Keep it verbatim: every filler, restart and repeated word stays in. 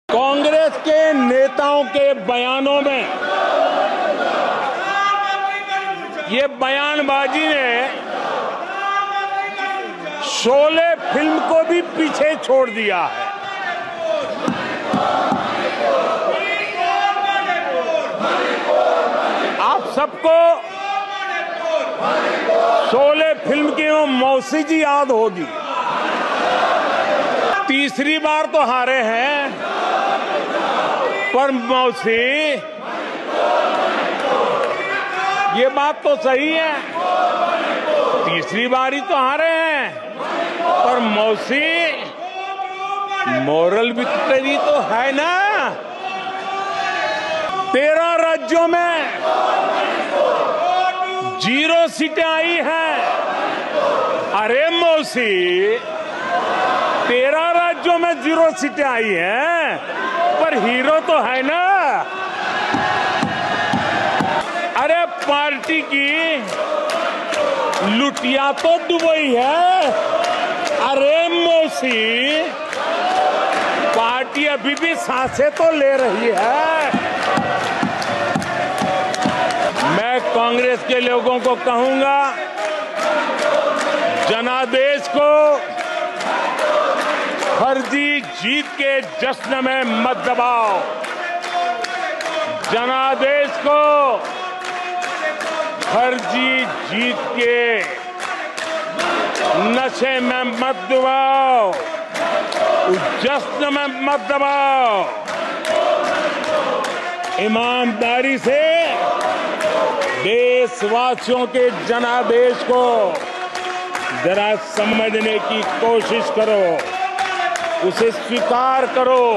कांग्रेस के नेताओं के बयानों में ये बयानबाजी ने शोले फिल्म को भी पीछे छोड़ दिया है। आप सबको शोले फिल्म की वो मौसी जी याद होगी। तीसरी बार तो हारे हैं, पर मौसी ये बात तो सही है, तीसरी बारी तो हारे हैं, पर मौसी मोरल विक्ट्री तो है ना। तेरह राज्यों में जीरो सीटें आई हैं। अरे मौसी, तेरह राज्यों में जीरो सीटें आई हैं, पर हीरो तो है ना। अरे पार्टी की लुटिया तो दुबई है। अरे मौसी, पार्टी अभी भी सांसें तो ले रही है। मैं कांग्रेस के लोगों को कहूंगा, जनादेश को फर्जी जीत के जश्न में मत दबाओ। जनादेश को फर्जी जीत के नशे में मत दबाओ, जश्न में मत दबाओ। ईमानदारी से देशवासियों के जनादेश को जरा समझने की कोशिश करो, उसे स्वीकार करो।